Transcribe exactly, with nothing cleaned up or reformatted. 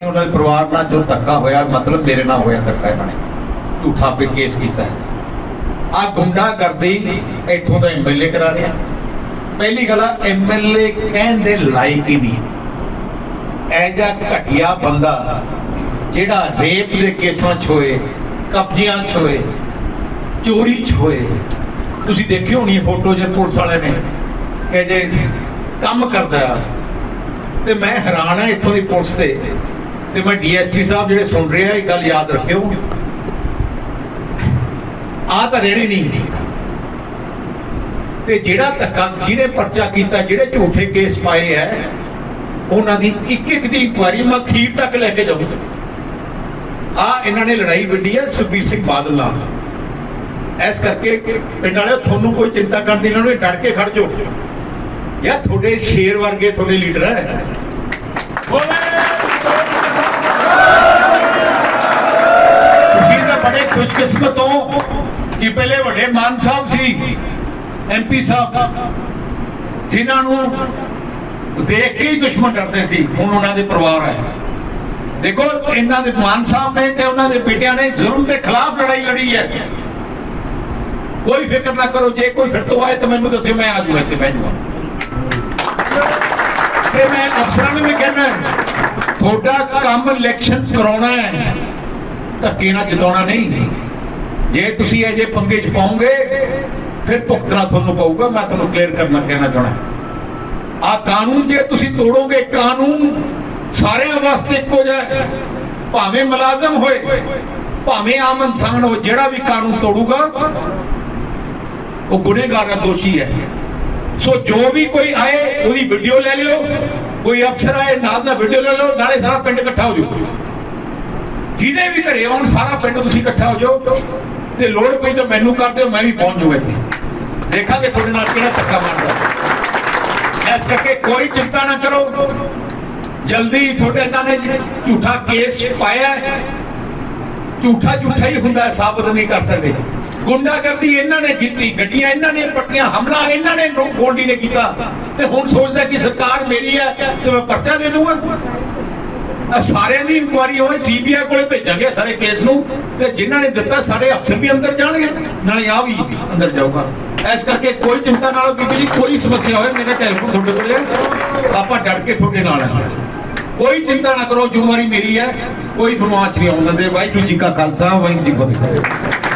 उन्होंने परिवार नाल जो धक्का होया मतलब मेरे नाल होया धक्का इन्होंने झूठा पे केस किया आ गुंडागर्दी इत्थों का एम एल ए करा रहा। पहली गल एम एल ए कहने दे लायक ही नहीं। ऐजा घटिया बंदा जिहड़ा रेप के केसां च होए, कब्जियां च होए, चोरी च होए, तुसीं देखी होनी फोटो जो पुलिस वाले ने कि जे काम करदा ते मैं हैरान है इत्थों की पुलिस से। ते मैं डी एस पी साहब जो सुन रहे हैं एक गल याद रखियो, आ तो रेड़ी नहीं ते जिहड़ा धक्का जिहने पर्चा किया जिहड़े झूठे केस पाए है उन्हां दी एक एक दी इंक्वायरी मैं अखीर तक लैके जाऊंगा। आ इन्हां ने लड़ाई विड्डी है सुखबीर सिंह बादल नाल, इस करके पिंड वाले थोनू कोई चिंता करनी इन्होंने डर के खड़ जाओ यार, थोड़े शेर वर्गे थोड़े लीडर है। बड़े खुशकिस्मत हो कि पहले बड़े मान साहब सी एम पी साहब जिन्होंने देख के ही दुश्मन डरते सी, हुण उन्हां दे परिवार है। देखो इन्हां दे मान साहब ने ते उन्हां दे बेटियां ने जुल्म के खिलाफ लड़ाई लड़ी है। कोई फिक्र ना करो, जे कोई फिर तो आए तो मैनूं दस्सो, मैं आ जाऊंगा इत्थे बैठ जाऊंगा। मैं अफसरां नूं भी कहना थोड़ा काम इलैक्शन कराउणा है, धक्के नाल जिताउणा नहीं। जे तुसीं अजे पंगे च पाओगे फिर भुगतना तुहानूं पऊगा। मैं तुहानूं क्लीयर करना कहना चाहना आ कानून जे तुसीं तोड़ोगे, कानून सारिਆਂ वास्ते इक्को जिहा, भावें मुलाजम होए भावें आम इंसान हो, जिहड़ा भी कानून तोड़ूगा वो गुनहगार है, दोषी है। सो जो भी कोई आए उसकी वीडियो ले लियो, कोई अफसर आए नाल दा वीडियो ले लो, नाले सारा पिंड इकट्ठा हो जाओ। जिहदे भी घरे आउण सारा पिंड तुसीं इकट्ठा हो जाओ ते लोड़ पई तो मैनूं कर दिओ, मैं भी पहुंच जाऊंगा इत्थे, देखांगे तुहाडे नाल किहड़ा धक्का मारदा। इस करके कोई चिंता ना करो, जल्दी तुहाडे इन्हां ने झूठा केस पाया, झूठा झूठा ही हुंदा, साबित नहीं कर सकते। गुंडागर्दी इन्हां ने की, गड्डियां इन्हां ने पट्टियां, हमला इन्हां ने गोल्डी ने किया ते हुण सोचदा कि सरकार मेरी है तो मैं पर्चा दे दूंगा। सारे की इंक्वायरी हो सी बी आई को भेजांगे सारे केस नूं, ते जिन्हां ने दिता सारे अफसर भी अंदर जाणगे, नाले आ भी अंदर जाऊगा। इस करके कोई चिंता ना लो, किसी कोई समस्या हो मेरा टैलीफोन तुहाडे कोल है, आपां डट के तुहाडे नाल है। कोई चिंता ना करो, जिम्मेवारी मेरी है, कोई तुहानूं आँच नहीं आउण दिंदे। वाहिगुरू जी का खालसा, वाहिगुरू जी की फतेह।